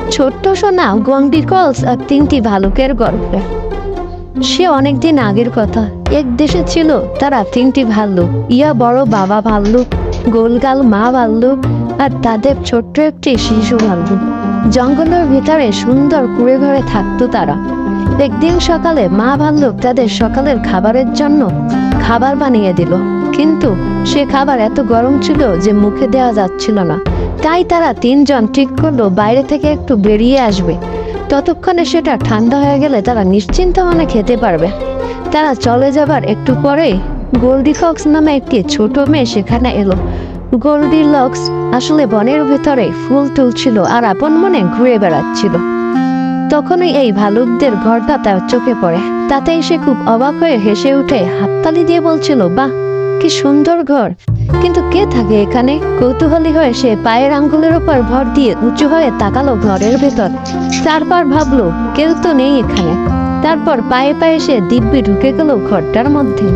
ছোট্ট সোনা গন্ডিকলস আর 3টি ভালুকের গল্প। সে অনেকদিন আগের কথা। এক দেশে ছিল তারা 3টি ভাল্লুক, ইয়া বড় বাবা ভাল্লুক, গোলগাল মা ভাল্লুক আর তাদের ছোট্ট একটি শিশু ভাল্লুক। জঙ্গলের ভিতরে সুন্দর কুড়ে ঘরে থাকতো তারা। একদিন সকালে মা ভাল্লুক তাদের সকালের খাবারের জন্য খাবার বানিয়ে দিল, কিন্তু সে খাবার এত গরম ছিল যে মুখে দেওয়া যাচ্ছিল না। তাই তারা 3জন ঠিক করলো বাইরে থেকে একটু বেরিয়ে আসবে, ততক্ষণে সেটা ঠান্ডা হয়ে গেলে তারা নিশ্চিন্ত মনে খেতে পারবে। তারা চলে যাবার একটু পরেই গোল্ডিলক্স নামে একটি ছোট মেয়ে সেখানে এলো। গোল্ডিলক্স আসলে বনের ভিতরে ফুল তুলছিল আর আপন মনে ঘুরে বেড়াচ্ছিল। তখনই এই ভালুকদের ঘরটা তার চোখে পড়ে। তাতেই সে খুব অবাক হয়ে হেসে উঠে হাততালি দিয়ে বলছিল, বাহ কি সুন্দর ঘর, কিন্তু কে থাকে এখানে? কৌতূহলী হয়ে সে পায়ের আঙ্গুলের উপর ভর দিয়ে উঁচু হয়ে তাকালো ঘরের ভেতর। তারপর ভাবলো কেউ তো নেই এখানে। তারপর পায়ে পায়ে সে দিব্যি ঢুকে গেল ঘরটার মধ্যে।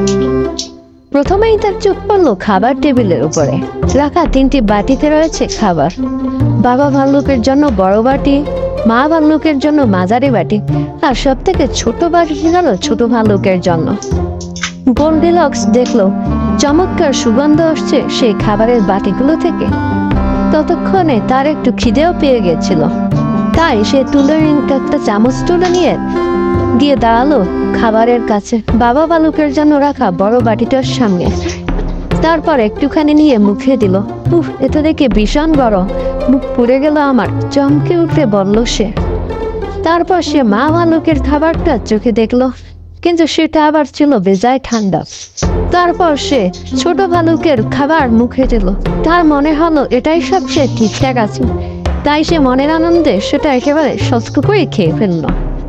প্রথমেই তার চোখ পড়লো খাবার টেবিলের উপরে রাখা 3টি বাটিতে রয়েছে খাবার। বাবা ভাল্লুকের জন্য বড় বাটি, মা ভাল্লুকের জন্য মাঝারি বাটি, আর সব থেকে ছোট বাটি গেল ছোট ভাল্লুকের জন্য। গোল্ডিলক্স দেখলো চমৎকার সুগন্ধ আসছে সেই খাবারের বাটিগুলো থেকে। ততক্ষণে তার একটু খিদেও পেয়ে গেছিল, তাই সে একটা চামচ তুলে নিয়ে গিয়ে দাঁড়ালো খাবারের কাছে, বাবা ভাল্লুকের জন্য রাখা বড় বাটিটার সামনে। তারপর একটুখানি নিয়ে মুখে দিল। উফ, এটা দেখে ভীষণ গরম, মুখ পুড়ে গেল আমার, চমকে উঠে বলল সে। তারপর সে মা ভাল্লুকের খাবারটা চোখে দেখলো, কিন্তু সেটা আবার ছিল বেজায় ঠান্ডা। তারপর সে ছোট ভালুকের খাবার মুখে দিল। তার মনে হলো এটাই সবচেয়ে ঠিকঠাক আছে, তাই সে মনের আনন্দে সেটা একেবারে সস্ক করে খেয়ে ফেলল।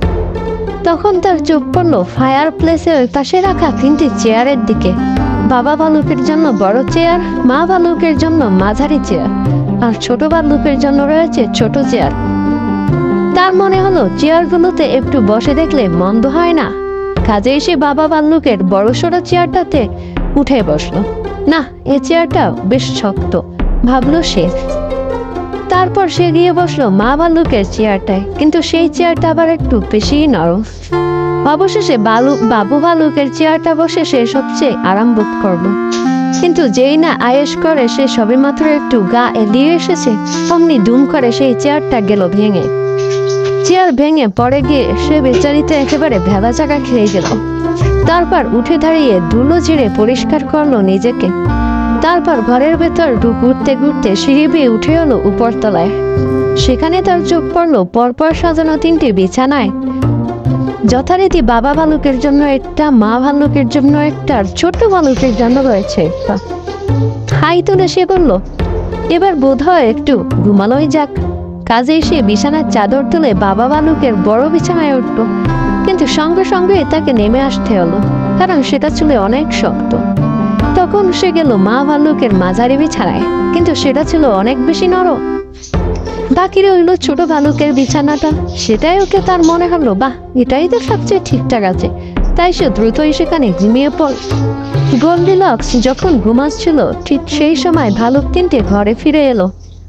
তখন তার চোখ পড়লো ফায়ার প্লেসের পাশে রাখা 3টি চেয়ারের দিকে। বাবা ভালুকের জন্য বড় চেয়ার, মা ভালুকের জন্য মাঝারি চেয়ার, আর ছোট ভাল্লুকের জন্য রয়েছে ছোট চেয়ার। তার মনে হলো চেয়ারগুলোতে একটু বসে দেখলে মন্দ হয় না, কাজেই সে বাবা ভাল্লুকের বড় সড়ো চেয়ারটাতে উঠে বসলো। না, এই চেয়ারটা বেশ শক্ত, ভাবলো সে। তারপর সে গিয়ে বসলো মা ভাল্লুকের চেয়ারটায়, কিন্তু সেই চেয়ারটা আবার একটু বেশি নরম। অবশেষে বাবু ভাল্লুকের চেয়ারটা বসে সে সবচেয়ে আরাম বোধ করলো। কিন্তু যেই না আয়েশ করে সে সবেমাত্র একটু গা এলিয়ে এসেছে, অমনি দুম করে সেই চেয়ারটা গেল ভেঙে। চেয়ার ভেঙে পড়ে গিয়ে সে বেচারিতে একেবারে ভেবা চাকা খেয়ে গেল। তারপর উঠে দাঁড়িয়ে ধুলো ঝেড়ে পরিষ্কার করলো নিজেকে। তারপর ঘরের ভেতর ঘুরতে ঘুরতে সিঁড়ি বেয়ে উঠে এলো উপরতলায়। সেখানে তার চোখ পড়লো পরপর সাজানো 3টি বিছানায়। যথারীতি বাবা ভাল্লুকের জন্য একটা, মা ভাল্লুকের জন্য একটা, আর ছোট ভাল্লুকের জন্য রয়েছে একটা। হাই তুলে সে বলল, এবার বোধ হয় একটু ঘুমালোই যাক। কাজেই সে বিছানার চাদর তুলে বাবা ভাল্লুকের বড় বিছানায় উঠল, কিন্তু সঙ্গে সঙ্গে তাকে নেমে আসতে হলো, কারণ সেটা ছিল অনেক শক্ত। তখন সে গেল মা ভাল্লুকের মাঝারি বিছানায়, কিন্তু সেটা ছিল অনেক বেশি নরম। বাকি রইল ছোট ভাল্লুকের বিছানাটা। সেটাই ওকে তার মনে হলো, বাহ এটাই তো সবচেয়ে ঠিকঠাক আছে, তাই সে দ্রুতই সেখানে ঘুমিয়ে পড়ল। গোল্ডিলক্স যখন ঘুমাচ্ছিল ঠিক সেই সময় ভালুক 3টে ঘরে ফিরে এলো।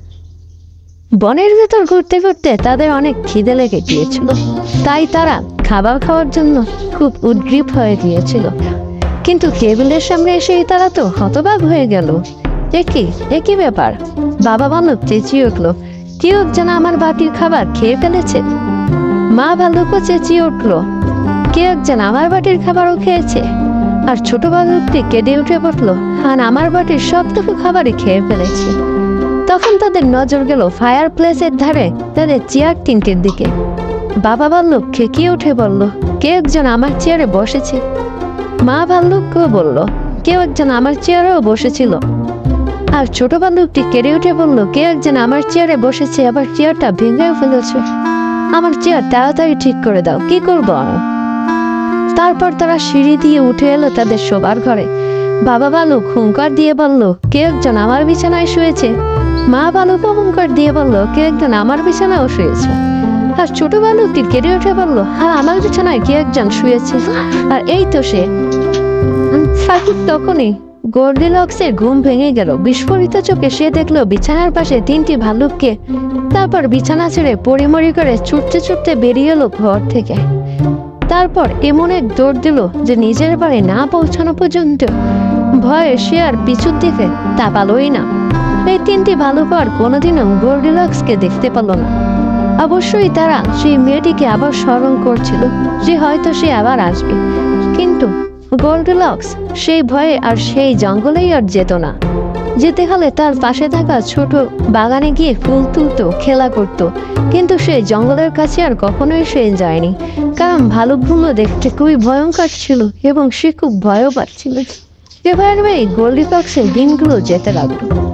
বনের ভেতর ঘুরতে ঘুরতে তাদের অনেক খিদে লেগে গিয়েছিল, তাই তারা খাবার খাওয়ার জন্য খুব উদ্গ্রীব হয়ে গিয়েছিল। কিন্তু টেবিলের সামনে এসেই তারা তো হতবাক হয়ে গেল। একই ব্যাপার, বাবা ভাল্লুক চেঁচিয়ে উঠল, কেউ যেন আমার বাটির খাবার খেয়ে ফেলেছে। মা ভাল্লুকও চেঁচিয়ে উঠল, কেউ যেন আমার বাটির খাবারও খেয়েছে। আর ছোট ভাল্লুকটি কেঁদে উঠে পড়ল, আর আমার বাটির সবটুকু খাবারই খেয়ে ফেলেছে। তখন তাদের নজর গেল ফায়ার প্লেসের ধারে তাদের চেয়ার 3টির দিকে। বাবা ভাল্লুক খেকিয়ে উঠে বলল, কেউ একজন আমার চেয়ারে বসেছে। মা ভাল্লুকও বলল, কেউ একজন আমার চেয়ারেও বসেছিল। আর ছোট ভাল্লুকটি কেঁদে উঠে বলল, কেউ একজন আমার চেয়ারে বসেছে, আবার চেয়ারটা ভেঙেও ফেলেছে। আমার চেয়ার তাড়াতাড়ি ঠিক করে দাও, কি করবো আমি? তারপর তারা সিঁড়ি দিয়ে উঠে এলো তাদের শোবার ঘরে। বাবা ভাল্লুক হুঙ্কার দিয়ে বলল, কেউ একজন আমার বিছানায় শুয়েছে। মা ভাল্লুকও হুঙ্কার দিয়ে বলল, কেউ একজন আমার বিছানায়ও শুয়েছে। আর ছোট ভাল্লুকটি কেঁদে উঠে বলল, হ্যাঁ আমার বিছানায় কে একজন শুয়েছে, আর এই তো সে। তখনই গোল্ডিলক্সের ঘুম ভেঙে গেল। বিস্ফোরিত চোখে সে দেখলো বিছানার পাশে 3টি ভালুককে। তারপর বিছানা ছেড়ে পরিমরি করে ছুটতে ছুটতে বেরিয়ে এলো ঘর থেকে। তারপর এমন এক দৌড় দিল যে নিজের বাড়ি না পৌঁছানো পর্যন্ত ভয়ে সে আর পিছুর দিকে তাকালোই না। এই 3টি ভালুক আর কোনোদিনও গোল্ডিলক্সকে দেখতে পেল না। অবশ্যই তারা সেই মেয়েটিকে আবার স্মরণ করছিল যে হয়তো সে আবার আসবে, কিন্তু গোল্ডিলক্স সেই ভয়ে আর সেই জঙ্গলেই আর যেত না। যেতে হলে তার পাশে থাকা ছোট বাগানে গিয়ে ফুল তুলতো, খেলা করত, কিন্তু সেই জঙ্গলের কাছে আর কখনোই সে যায়নি, কারণ ভালুকগুলো দেখতে খুবই ভয়ঙ্কর ছিল এবং সে খুব ভয়ও পাচ্ছিল। এভাবেই গোল্ডিলক্সের দিনগুলো যেতে লাগলো।